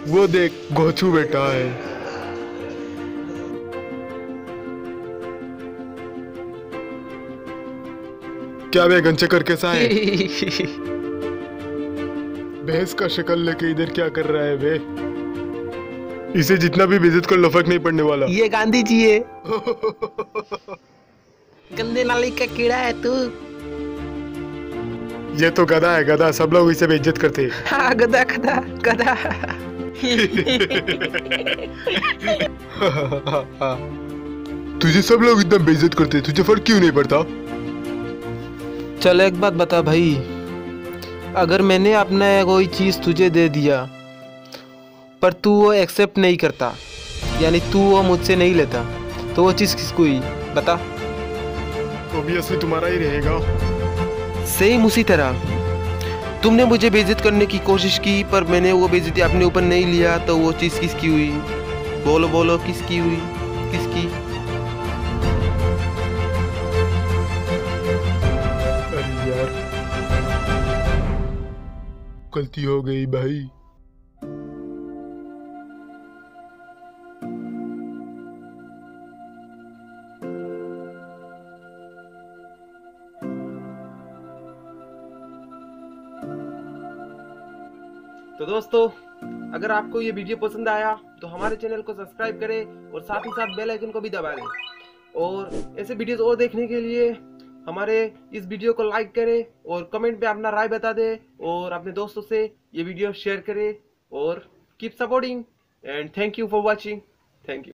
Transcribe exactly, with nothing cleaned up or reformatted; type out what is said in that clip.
वो देख गोचू बेटा है। क्या बे गंचकर कैसा है? भैंस का शक्ल लेके इधर क्या कर रहा है बे? इसे जितना भी बेइज्जत कर लो फर्क नहीं पड़ने वाला। ये गांधी जी है। गंदे नाली का कीड़ा है तू। ये तो गधा है, गधा। सब लोग इसे बेइज्जत करते हैं। हाँ गधा गधा गधा। तुझे सब लोग इतना बेइज्जत करते, तुझे फर्क क्यों नहीं पड़ता? चल एक बात बता भाई, अगर मैंने अपना कोई चीज तुझे दे दिया पर तू वो एक्सेप्ट नहीं करता, यानी तू वो मुझसे नहीं लेता, तो वो चीज किसको हुई बता? ऑब्वियसली तुम्हारा ही रहेगा। सेम उसी तरह तुमने मुझे बेइज्जत करने की कोशिश की पर मैंने वो बेइज्जती अपने ऊपर नहीं लिया, तो वो चीज किसकी हुई? बोलो बोलो किसकी हुई? किसकी? अरे यार गलती हो गई भाई। तो दोस्तों, अगर आपको ये वीडियो पसंद आया तो हमारे चैनल को सब्सक्राइब करें और साथ ही साथ बेल आइकन को भी दबा दें। और ऐसे वीडियोस और देखने के लिए हमारे इस वीडियो को लाइक करें और कमेंट पे अपना राय बता दें और अपने दोस्तों से ये वीडियो शेयर करें और keep supporting and thank you for watching. Thank you.